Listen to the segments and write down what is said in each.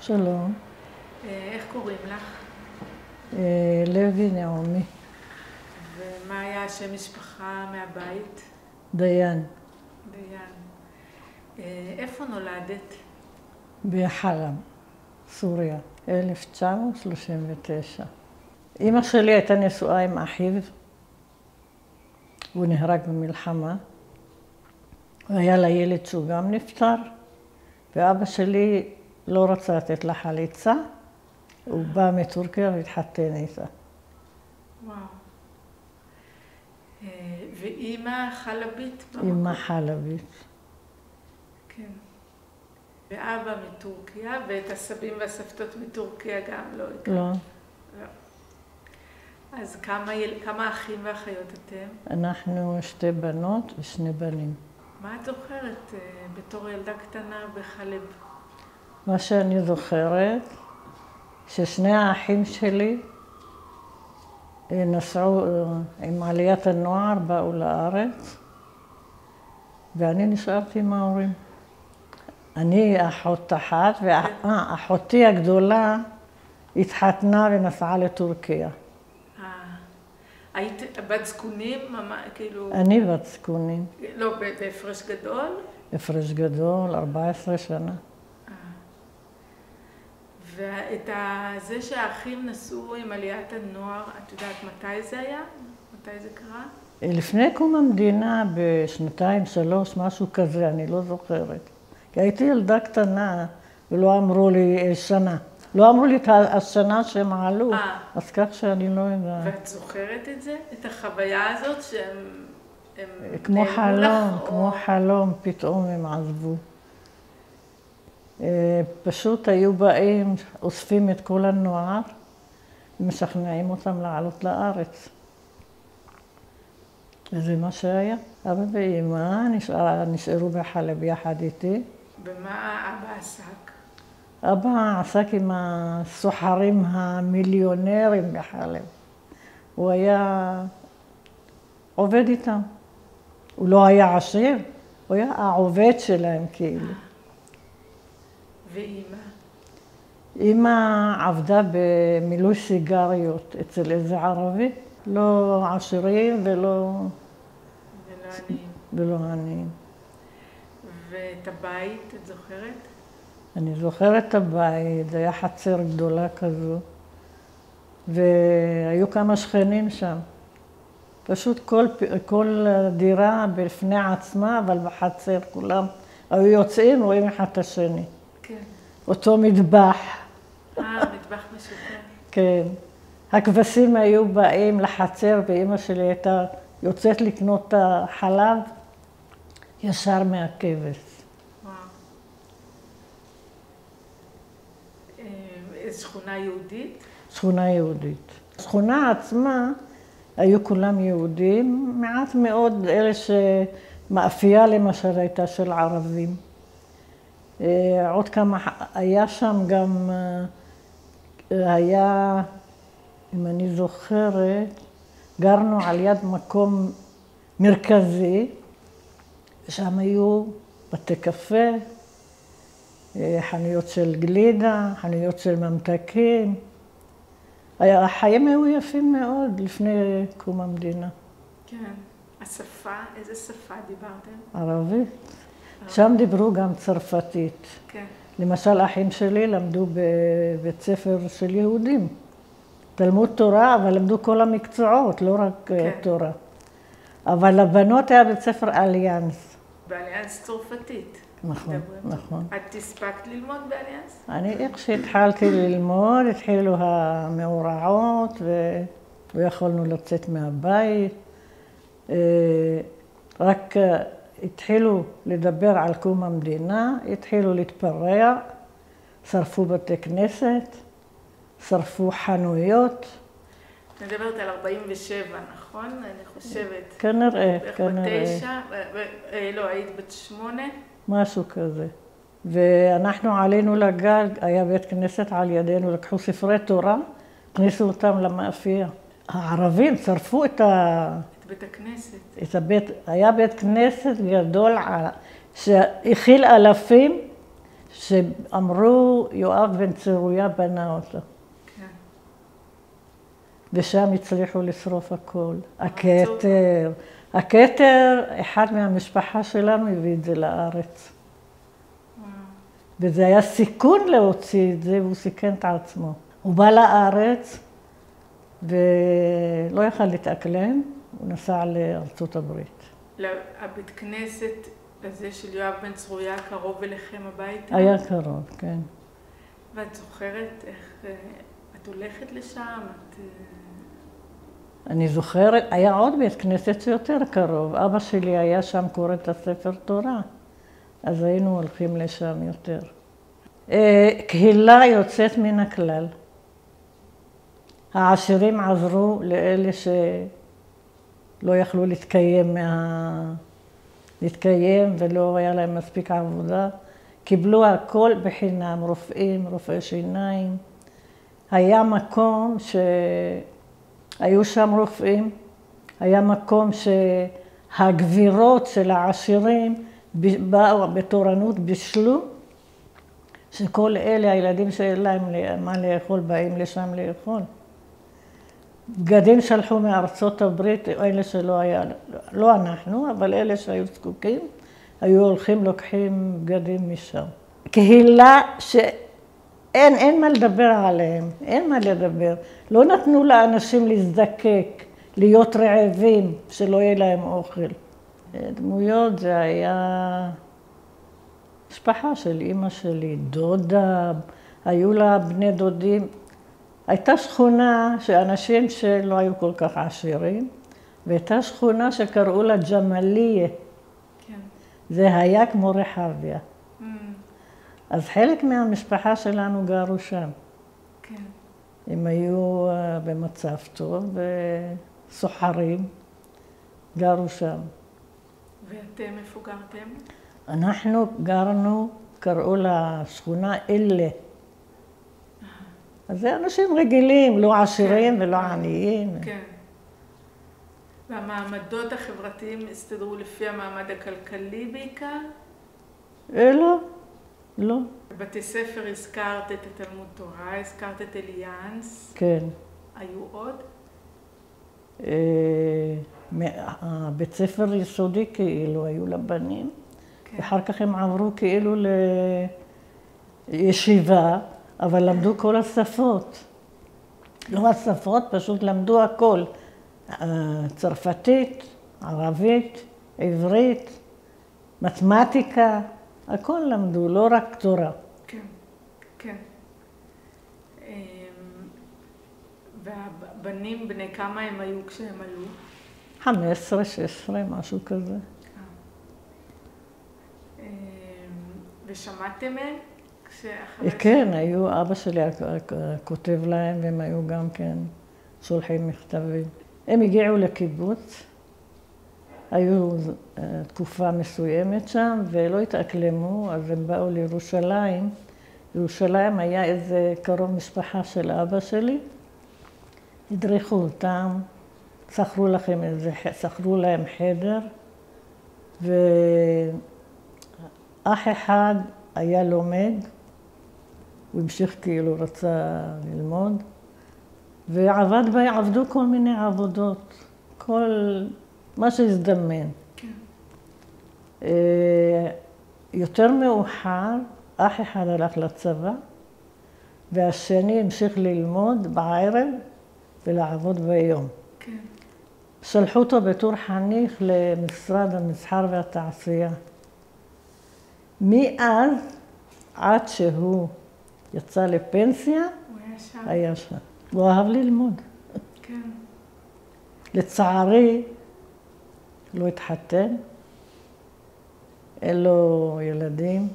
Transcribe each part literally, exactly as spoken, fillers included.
שלום. איך קוראים לך? לוי נעמי. ומה היה השם משפחה מהבית? דיין. דיין. איפה נולדת? בחלב, סוריה, אלף תשע מאות שלושים ותשע. אמא שלי הייתה נשואה עם אחיו, הוא נהרג במלחמה. והיה לה ילד שהוא גם נפטר, ואבא שלי לא רצה לתת לה חליצה, הוא בא מטורקיה והתחתן איתה. וואו. ואימא חלבית? אימא חלבית. כן. ואבא מטורקיה, ואת הסבים והסבתות מטורקיה גם לא הכרת? לא. לא. אז כמה, כמה אחים ואחיות אתם? אנחנו שתי בנות ושני בנים. מה את זוכרת בתור ילדה קטנה בחלב? מה שאני זוכרת, ששני האחים שלי נסעו עם עליית הנוער, באו לארץ, ואני נשארתי עם ההורים. אני אחות אחת, ואחותי הגדולה התחתנה ונסעה לטורקיה. היית בת זקונים? כאילו... אני בת זקונים. לא, בהפרש גדול? הפרש גדול, ארבע עשרה שנה. ואת זה שהאחים נסעו עם עליית הנוער, את יודעת מתי זה היה? מתי זה קרה? לפני קום המדינה, בשנתיים, שלוש, משהו כזה, אני לא זוכרת. כי הייתי ילדה קטנה, ולא אמרו לי שנה. לא אמרו לי את השנה שהם עלו, אז כך שאני לא יודעת. ואת זוכרת את זה? את החוויה הזאת שהם... כמו חלום, כמו חלום, פתאום הם עזבו. פשוט היו באים, אוספים את כל הנוער, ומשכנעים אותם לעלות לארץ. וזה מה שהיה. אבא ואמא נשארו בחלב יחד איתי. במה אבא עסק? אבא עסק עם הסוחרים המיליונרים בחלב. הוא היה עובד איתם. הוא לא היה עשיר, הוא היה העובד שלהם כאילו. ואמא? אמא עבדה במילוי סיגריות אצל איזה ערבי. לא עשירים ולא... ולא עניים. ולא עניים. ואת הבית, את זוכרת? אני זוכרת את הבית, זה היה חצר גדולה כזו, והיו כמה שכנים שם. פשוט כל, כל דירה בפני עצמה, אבל בחצר כולם היו יוצאים, רואים אחד את השני. כן. אותו מטבח. אה, מטבח משותף. כן. הכבשים היו באים לחצר, ואמא שלי הייתה יוצאת לקנות את החלב ישר מהכבש. שכונה יהודית? שכונה יהודית. השכונה עצמה, היו כולם יהודים, מעט מאוד אלה שמאפייה למשל הייתה של ערבים. עוד כמה, היה שם גם, היה, אם אני זוכרת, גרנו על יד מקום מרכזי, ושם היו בתי קפה, חנויות של גלידה, חנויות של ממתקים. החיים היו יפים מאוד לפני קום המדינה. כן. השפה, איזה שפה דיברתם? ערבית. שם דיברו גם צרפתית. כן. למשל, אחים שלי למדו בבית ספר של יהודים. תלמוד תורה, אבל למדו כל המקצועות, לא רק תורה. אבל לבנות היה בית ספר אליאנס. באליאנס צרפתית. נכון, נכון. את הספקת ללמוד באליאנס? אני, איך שהתחלתי ללמוד, התחילו המאורעות ולא יכולנו לצאת מהבית. רק התחילו לדבר על קום המדינה, התחילו להתפרע, שרפו בתי כנסת, שרפו חנויות. מדברת על ארבעים ושבע, נכון? אני חושבת. כנראה, כנראה. בערך בתשע, לא, היית בת שמונה? משהו כזה. ואנחנו עלינו לגג, היה בית כנסת על ידינו, לקחו ספרי תורה, הכניסו אותם למאפייה. הערבים שרפו את ה... את בית הכנסת. את הבית, היה בית כנסת גדול שהכיל אלפים, שאמרו יואב בן צרויה בנה אותו. כן. ושם הצליחו לשרוף הכל. הכתר. הכתר, אחד מהמשפחה שלנו הביא את זה לארץ. וזה היה סיכון להוציא את זה, והוא סיכן את עצמו. הוא בא לארץ, ולא יכל להתאקלם, הוא נסע לארצות הברית. הבית כנסת הזה של יואב בן צרויה קרוב אליכם הביתה? היה קרוב, כן. ואת זוכרת איך את הולכת לשם? את... אני זוכרת, היה עוד בית כנסת שיותר קרוב. אבא שלי היה שם קורא את הספר תורה, אז היינו הולכים לשם יותר. קהילה יוצאת מן הכלל. העשירים עזרו לאלה שלא יכלו להתקיים, מה... להתקיים ולא היה להם מספיק עבודה. קיבלו הכל בחינם, רופאים, רופאי שיניים. היה מקום שהיו שם רופאים, היה מקום שהגבירות של העשירים באו בתורנות, בישלו, שכל אלה, הילדים שאין להם מה לאכול, באים לשם לאכול. בגדים שלחו מארצות הברית, אלה שלא היה, לא אנחנו, אבל אלה שהיו זקוקים, היו הולכים, לוקחים בגדים משם. קהילה שאין, אין מה לדבר עליהם, אין מה לדבר. לא נתנו לאנשים להזדקק, להיות רעבים, שלא יהיה להם אוכל. דמויות זה היה משפחה של אמא שלי, דודה, היו לה בני דודים. הייתה שכונה שאנשים שלא היו כל כך עשירים, והייתה שכונה שקראו לה ג'מליה. כן. זה היה כמו רחביה. Mm. אז חלק מהמשפחה שלנו גרו שם. כן. הם היו במצב טוב וסוחרים, גרו שם. ואתם איפה גרתם? אנחנו גרנו, קראו לשכונה אלה. אז זה אנשים רגילים, לא עשירים ולא עניים. כן. והמעמדות החברתיים הסתדרו לפי המעמד הכלכלי בעיקר? לא, לא. בבתי ספר הזכרת את התלמוד תורה, הזכרת את אליאנס. כן. היו עוד? הבית ספר יסודי כאילו, היו לבנים. כן. ואחר כך הם עברו כאילו לישיבה, אבל למדו כל השפות. לא השפות, פשוט למדו הכל. צרפתית, ערבית, עברית, מתמטיקה, הכל למדו, לא רק תורה. כן, כן. והבנים, בני כמה הם היו כשהם עלו? חמש עשרה, שש עשרה, משהו כזה. ושמעתם מהם? כן, היו, אבא שלי כותב להם, והם היו גם כן שולחים מכתבים. הם הגיעו לקיבוץ, היו תקופה מסוימת שם, ולא התאקלמו, אז הם באו לירושלים. ירושלים היה איזה קרוב משפחה של אבא שלי. הדריכו אותם, שכרו לכם איזה, שכרו להם חדר, ואח אחד היה לומד, הוא המשיך כאילו, רצה ללמוד, ועבד בה, עבדו כל מיני עבודות, כל מה שהזדמן. כן. יותר מאוחר, אח אחד הלך לצבא, והשני המשיך ללמוד בערב ולעבוד ביום. כן. שלחו אותו בתור חניך למשרד המסחר והתעשייה. מאז, עד שהוא יצא לפנסיה, הוא היה שם. היה שם. הוא אהב ללמוד. כן. לצערי, לא התחתן, אין לו ילדים,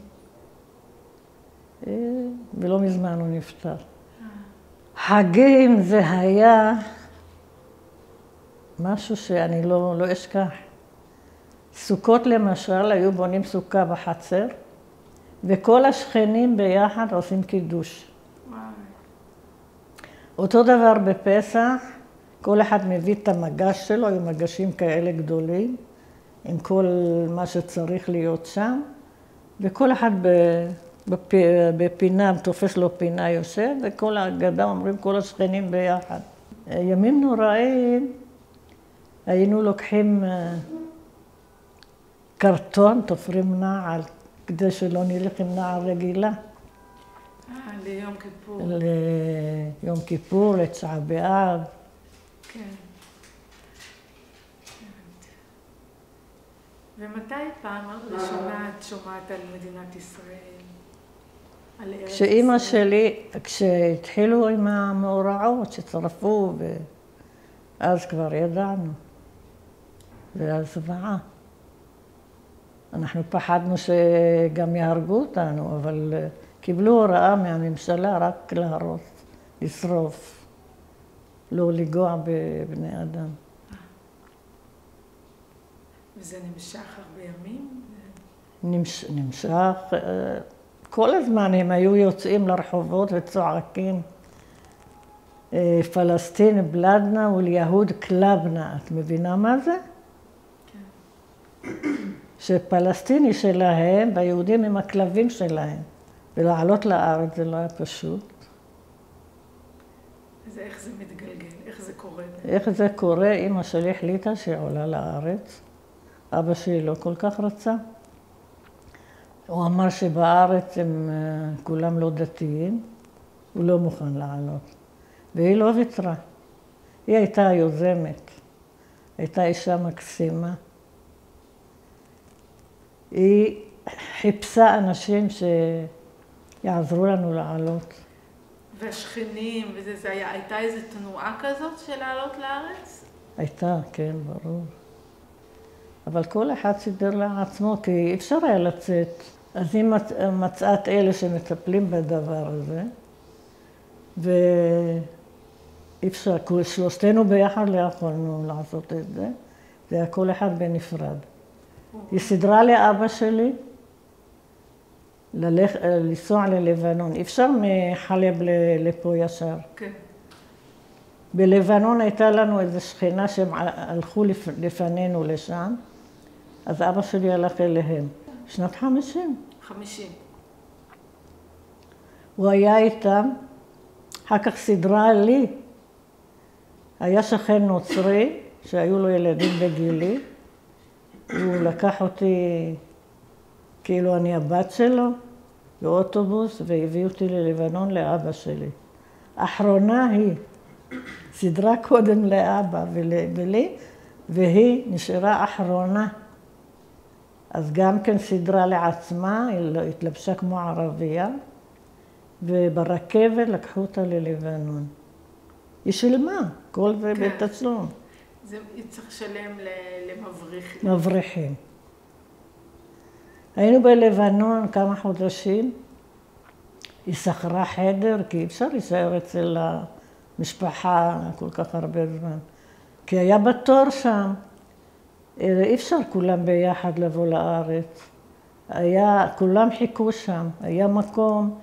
ולא מזמן הוא נפטר. חגים זה היה משהו שאני לא, לא אשכח. סוכות למשל, היו בונים סוכה בחצר, וכל השכנים ביחד עושים קידוש. וואו. אותו דבר בפסח, כל אחד מביא את המגש שלו, היו מגשים כאלה גדולים, עם כל מה שצריך להיות שם, וכל אחד בפ... בפינה, תופס לו פינה יושב, וכל הגדה אומרים כל השכנים ביחד. ימים נוראים, היינו לוקחים קרטון, תופרים נעל, כדי שלא נלך עם נעל רגילה. אה, ליום כיפור. ליום כיפור, לתשעה באב. כן. ומתי פעם ראשונה את שומעת על מדינת ישראל? על ארץ ישראל? כשאימא שלי, כשהתחילו עם המאורעות, שצרפו, ואז כבר ידענו. זה הזוועה. אנחנו פחדנו שגם יהרגו אותנו, אבל קיבלו הוראה מהממשלה רק להרוס, לשרוף, לא לגוע בבני אדם. וזה נמשך הרבה ימים? נמש, נמשך, כל הזמן הם היו יוצאים לרחובות וצועקים. פלסטין בלדנה וליהוד קלבנה, את מבינה מה זה? כן. שפלסטיני שלהם והיהודים הם הכלבים שלהם, ולעלות לארץ זה לא היה פשוט. אז איך זה מתגלגל? איך זה קורה? איך זה קורה? אמא שלי החליטה שהיא עולה לארץ. אבא שלי לא כל כך רצה. הוא אמר שבארץ הם כולם לא דתיים, הוא לא מוכן לעלות. והיא לא ויתרה. היא הייתה היוזמת, הייתה אישה מקסימה. היא חיפשה אנשים שיעזרו לנו לעלות. והשכנים, וזה, זה היה, הייתה איזו תנועה כזאת של לעלות לארץ? הייתה, כן, ברור. אבל כל אחד סידר לעצמו, כי אי אפשר היה לצאת. אז היא מצאה את אלה שמטפלים בדבר הזה, ואי אפשר, שלושתנו ביחד לא יכולנו לעשות את זה, זה היה כל אחד בנפרד. היא סידרה לאבא שלי ללכ... לנסוע ללבנון. אי אפשר מחלב לפה ישר. כן. בלבנון הייתה לנו איזו שכנה שהם הלכו לפנינו לשם, אז אבא שלי הלך אליהם. שנת חמישים. חמישים. הוא היה איתם, אחר כך סידרה לי. היה שכן נוצרי, שהיו לו ילדים בגילי. הוא לקח אותי, כאילו אני הבת שלו, באוטובוס, והביא אותי ללבנון לאבא שלי. האחרונה היא סידרה קודם לאבא ולי, והיא נשארה אחרונה. אז גם כן סידרה לעצמה, היא התלבשה כמו ערבייה, וברכבת לקחו אותה ללבנון. היא שילמה, כל זה כן. בתצלום. זה צריך לשלם למבריחים. מבריחים. היינו בלבנון כמה חודשים, היא שכרה חדר, כי אי אפשר להישאר אצל המשפחה כל כך הרבה זמן. כי היה בתור שם, אי אפשר כולם ביחד לבוא לארץ. היה, כולם חיכו שם, היה מקום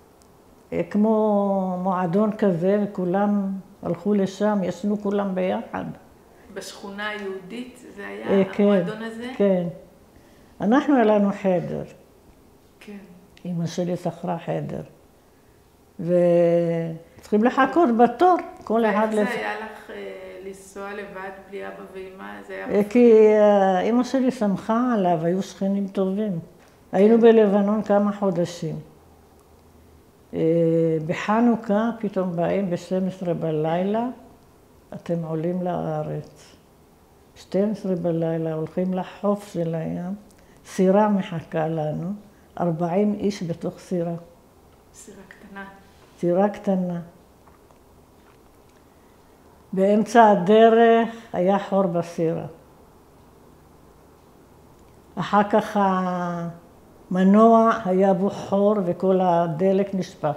כמו מועדון כזה, וכולם הלכו לשם, ישנו כולם ביחד. בשכונה היהודית זה היה כן, המועדון הזה? כן. אנחנו היה לנו חדר. כן. אמא שלי שכרה חדר. וצריכים לחכות בתור, כל אחד... ואיך זה היה לך לנסוע לבד בלי אבא ואמא? זה היה... כי אמא שלי שמחה עליו, היו שכנים טובים. היינו בלבנון כמה חודשים. בחנוכה פתאום באים ב-שתים עשרה בלילה, אתם עולים לארץ. שתים עשרה בלילה הולכים לחוף של הים, סירה מחכה לנו, ארבעים איש בתוך סירה. סירה קטנה. סירה קטנה. באמצע הדרך היה חור בסירה. אחר כך המנוע היה בו חור וכל הדלק נשפך.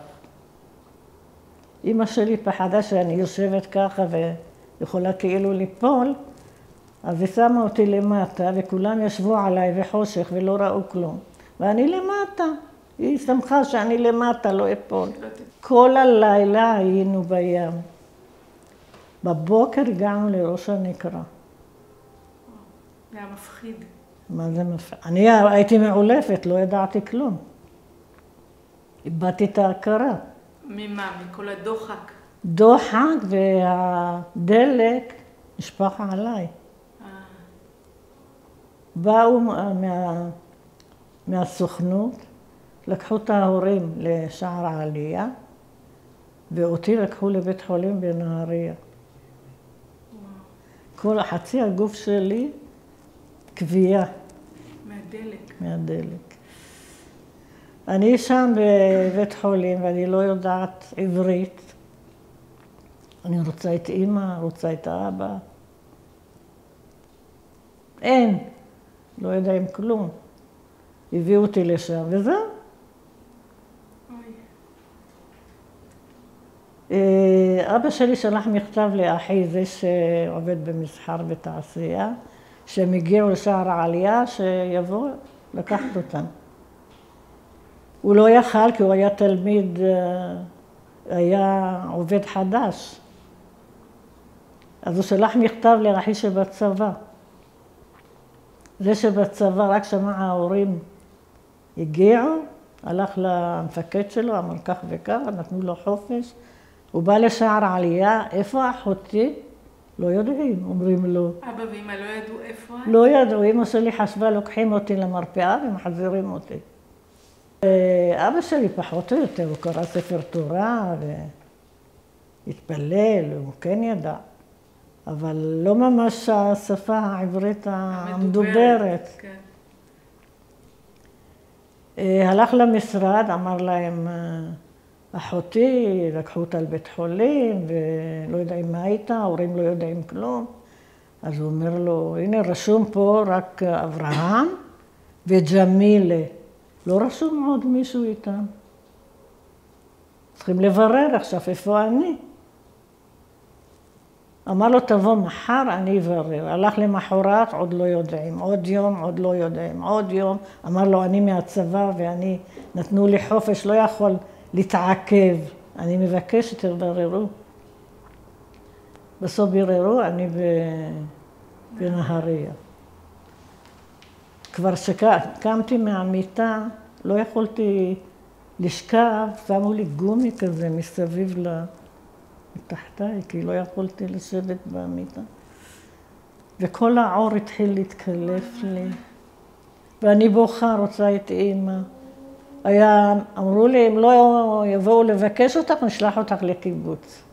אמא שלי פחדה שאני יושבת ככה ויכולה כאילו ליפול, אז היא שמה אותי למטה וכולם ישבו עליי בחושך ולא ראו כלום. ואני למטה. היא שמחה שאני למטה, לא אפול. כל הלילה היינו בים. בבוקר הגענו לראש הנקרה. זה היה מפחיד. מה זה מפחיד? אני הייתי מעולפת, לא ידעתי כלום. איבדתי את ההכרה. ממה? מכל הדוחק? דוחק והדלק נשפך עליי. באו מה, מהסוכנות, לקחו את ההורים לשער העלייה, ואותי לקחו לבית חולים בנהריה. כל החצי הגוף שלי כוויה. מהדלק. מהדלק. אני שם בבית חולים ואני לא יודעת עברית. אני רוצה את אמא, רוצה את האבא. אין, לא יודעים כלום. הביאו אותי לשם, וזהו. אבא שלי שלח מכתב לאחי, זה שעובד במסחר ותעשייה, שהם הגיעו לשער העלייה, שיבוא לקחת אותם. הוא לא יכל, כי הוא היה תלמיד, היה עובד חדש. אז הוא שלח מכתב לאחי שבצבא. זה שבצבא, רק שמע ההורים הגיעו, הלך למפקד שלו, אמר כך וכך, נתנו לו חופש. הוא בא לשער העלייה, איפה אחותי? לא יודעים, אומרים לו. אבא ואמא לא ידעו איפה? לא ידעו, אמא שלי חשבה, לוקחים אותי למרפאה ומחזירים אותי. אבא שלי פחות או יותר, הוא קרא ספר תורה והתפלל, הוא כן ידע. אבל לא ממש השפה העברית המדוברת. כן. הלך למשרד, אמר להם, אחותי, לקחו אותה לבית חולים, ולא יודעים מה הייתה, ההורים לא יודעים כלום. אז הוא אומר לו, הנה רשום פה רק אברהם וג'מילה. לא רשום עוד מישהו איתם. צריכים לברר עכשיו איפה אני. אמר לו, תבוא מחר, אני אברר. הלך למחרת, עוד לא יודעים. עוד יום, עוד לא יודעים. עוד יום. אמר לו, אני מהצבא ואני, נתנו לי חופש, לא יכול להתעכב. אני מבקש שתבררו. בסוף ביררו, אני בנהריה. כבר שקמתי מהמיטה, לא יכולתי לשכב, שמו לי גומי כזה מסביב לתחתיי, כי לא יכולתי לשבת במיטה. וכל העור התחיל להתקלף לי. ואני בוכה, רוצה את אימא. היה, אמרו לי, אם לא יבואו לבקש אותך, נשלח אותך לקיבוץ.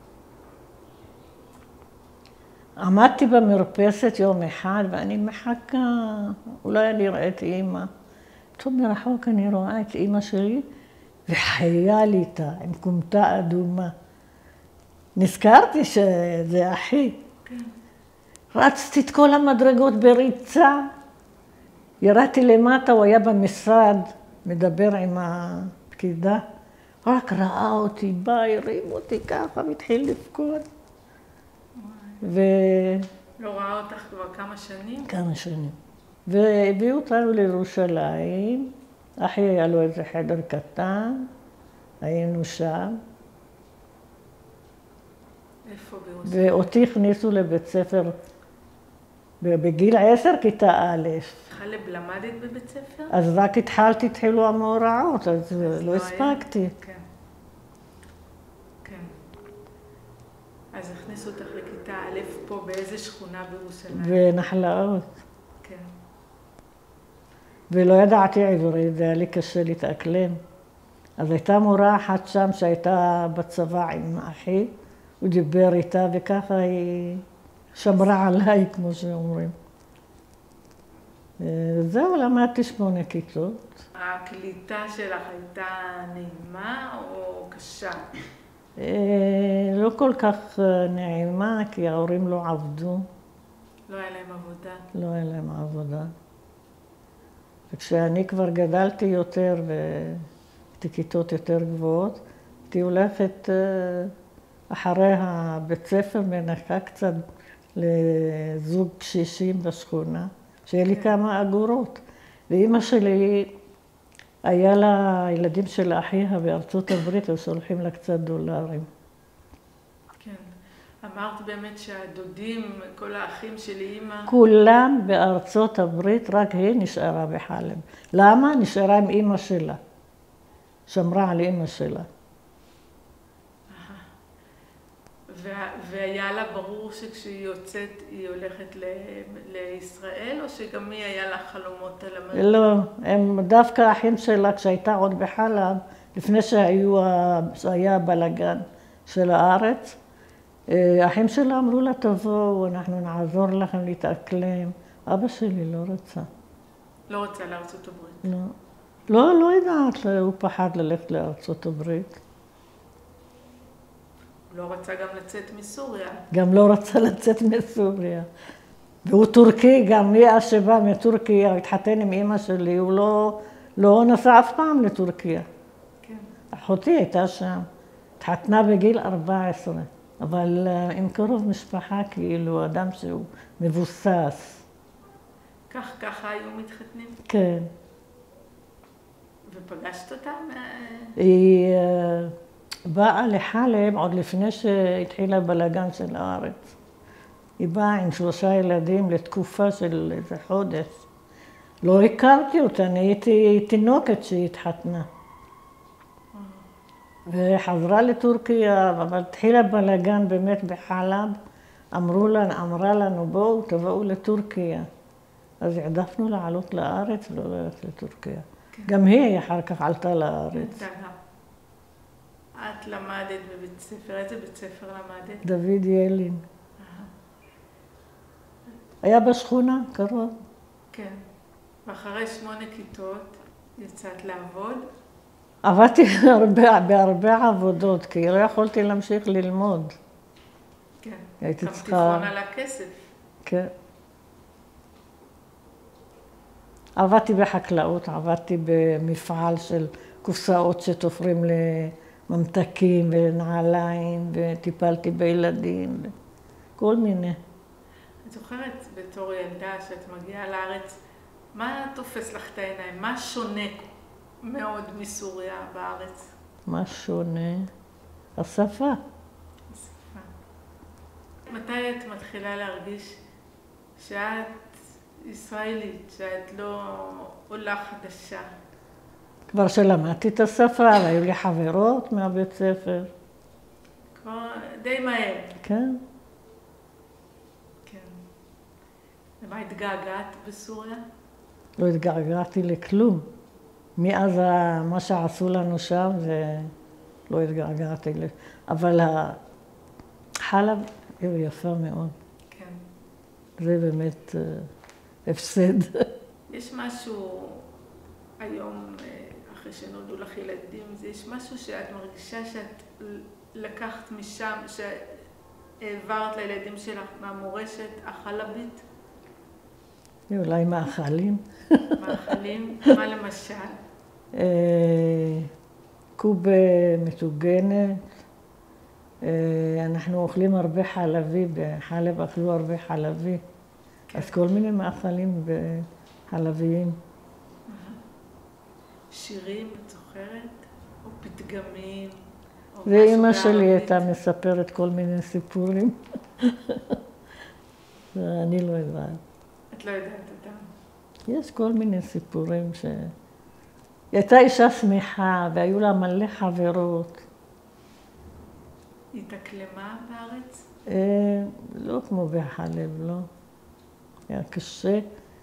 עמדתי במרפסת יום אחד, ואני מחכה, אולי אני רואה את אימא. טוב, מרחוק אני רואה את אימא שלי, וחיה לי איתה, עם קומתה אדומה. נזכרתי שזה אחי. כן. רצתי את כל המדרגות בריצה, ירדתי למטה, הוא היה במשרד, מדבר עם הפקידה, רק ראה אותי, בא, הרים אותי ככה, והתחיל לבכות. ו... לא ראה אותך כבר כמה שנים? כמה שנים. והביאו אותנו לירושלים, אחי היה לו איזה חדר קטן, היינו שם. איפה בירושלים? ואותי הכניסו לבית ספר בגיל עשר, כיתה א'. חלב למדת בבית ספר? אז רק התחלתי, התחילו המאורעות, אז, אז לא הספקתי. כן. כן. אז הכניסו אותך לכיתה א' פה באיזה שכונה בירושלים? בנחלאות. כן. ולא ידעתי עברית, זה היה לי קשה להתאקלם. אז הייתה מורה אחת שם שהייתה בצבא עם אחי, הוא דיבר איתה וככה היא שמרה עליי, כמו שאומרים. זהו, למדתי שמונה כיתות. הקליטה שלך הייתה נעימה או קשה? לא כל כך נעימה, כי ההורים לא עבדו. לא היה להם עבודה? לא היה להם עבודה. וכשאני כבר גדלתי יותר והייתי כיתות יותר גבוהות, הייתי הולכת אחרי הבית ספר מנקה קצת לזוג קשישים בשכונה, שיהיה לי כמה אגורות. ואימא שלי, היה לה ילדים של אחיה בארצות הברית, אז שולחים לה קצת דולרים. כן. אמרת באמת שהדודים, כל האחים של אימא... כולם בארצות הברית, רק היא נשארה בחלב. למה? נשארה עם אימא שלה. שמרה על אמא שלה. והיה לה ברור שכשהיא יוצאת היא הולכת לישראל, או שגם היא היה לה חלומות על המדינה? לא, הם דווקא האחים שלה כשהייתה עוד בחלב, לפני שהיה הבלגן של הארץ, האחים שלה אמרו לה, תבואו, אנחנו נעזור לכם להתאקלם. אבא שלי לא רצה. לא רצה לארצות הברית? לא. לא, לא יודעת, הוא פחד ללכת לארצות הברית. לא רצה גם לצאת מסוריה. גם לא רצה לצאת מסוריה. והוא טורקי, גם מי שבא מטורקיה, הוא התחתן עם אמא שלי, הוא לא, לא נסע אף פעם לטורקיה. כן. אחותי הייתה שם, התחתנה בגיל ארבע עשרה, אבל עם קרוב משפחה, כאילו, אדם שהוא מבוסס. כך, ככה היו מתחתנים? כן. ופגשת אותה? היא באה לחלב עוד לפני שהתחיל הבלגן של הארץ. היא באה עם שלושה ילדים לתקופה של איזה חודש. לא הכרתי אותה, אני הייתי תינוקת שהיא התחתנה. וחזרה לטורקיה, אבל התחיל הבלגן באמת בחלב. אמרו לה, אמרה לנו, בואו, תבואו לטורקיה. אז העדפנו לעלות לארץ ולא ללכת לטורקיה. כן. גם היא אחר כך עלתה לארץ. את למדת בבית ספר, איזה בית ספר למדת? דוד ילין. היה בשכונה, קרוב. כן. ואחרי שמונה כיתות יצאת לעבוד? עבדתי בהרבה, בהרבה עבודות, כי לא יכולתי להמשיך ללמוד. כן. הייתי גם צריכה... תיכון על הכסף. כן. עבדתי בחקלאות, עבדתי במפעל של קופסאות שתופרים לממתקים ולנעליים, וטיפלתי בילדים, כל מיני. את זוכרת בתור ילדה שאת מגיעה לארץ, מה תופס לך את העיניים? מה שונה מאוד מסוריה בארץ? מה שונה? השפה. השפה. מתי את מתחילה להרגיש שאת ישראלית, שאת לא עולה חדשה? כבר שלמדתי את השפה, והיו לי חברות מהבית ספר. כבר די מהר. כן. כן. ומה התגעגעת בסוריה? לא התגעגעתי לכלום. מאז מה שעשו לנו שם, זה לא התגעגעתי ל... אבל החלב היא יפה מאוד. כן. זה באמת הפסד. יש משהו היום, אחרי שנולדו לך ילדים, יש משהו שאת מרגישה שאת לקחת משם, שהעברת לילדים שלך מהמורשת החלבית? אולי מאכלים. מאכלים? מה למשל? קובה מטוגנת. אנחנו אוכלים הרבה חלבי, בחלב אכלו הרבה חלבי. אז כל מיני מאכלים חלביים. שירים, את זוכרת? או פתגמים? ואמא שלי הייתה מספרת כל מיני סיפורים. אני לא יודעת. את לא יודעת אותם? יש כל מיני סיפורים ש... היא הייתה אישה שמחה, והיו לה מלא חברות. היא התאקלמה בארץ? לא כמו בחלב, לא. היה קשה.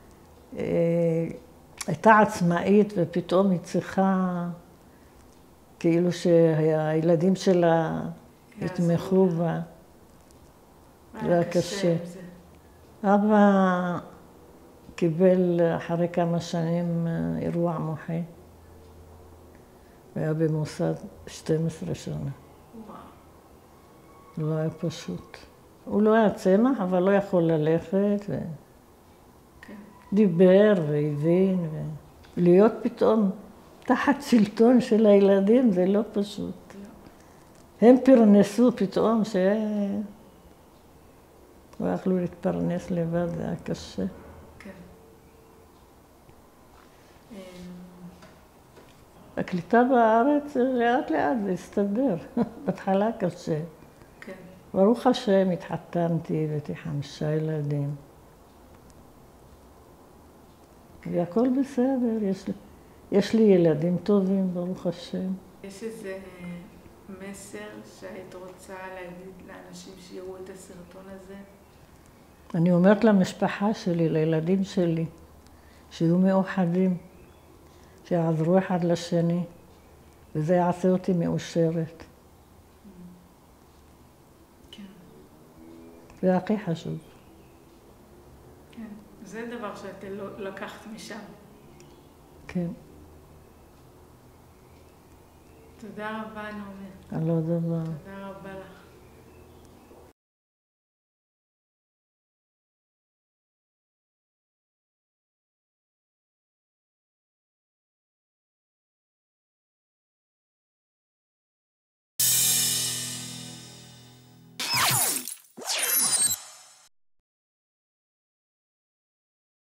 הייתה עצמאית, ופתאום היא צריכה, כאילו שהילדים שלה התמכו בה. זה היה קשה. אבא קיבל אחרי כמה שנים אירוע מוחי. והיה במוסד שתים עשרה שנה. וואו. לא היה פשוט. הוא לא היה צמח, אבל לא יכול ללכת. ו... כן. דיבר והבין. ו... להיות פתאום תחת שלטון של הילדים, זה לא פשוט. לא. הם פרנסו פתאום שהם... לא יכלו להתפרנס לבד, זה היה קשה. כן. הקליטה בארץ לאט לאט זה הסתדר. בהתחלה קשה. כן. ברוך השם, התחתנתי והייתי חמישה ילדים. והכל בסדר, יש לי, יש לי ילדים טובים, ברוך השם. יש איזה מסר שהיית רוצה להגיד לאנשים שיראו את הסרטון הזה? אני אומרת למשפחה שלי, לילדים שלי, שיהיו מאוחדים, שיעזרו אחד לשני, וזה יעשה אותי מאושרת. כן. זה הכי חשוב. כן, זה דבר שאתה לא לקחת משם. כן. תודה רבה, נעמי. על עוד דבר. תודה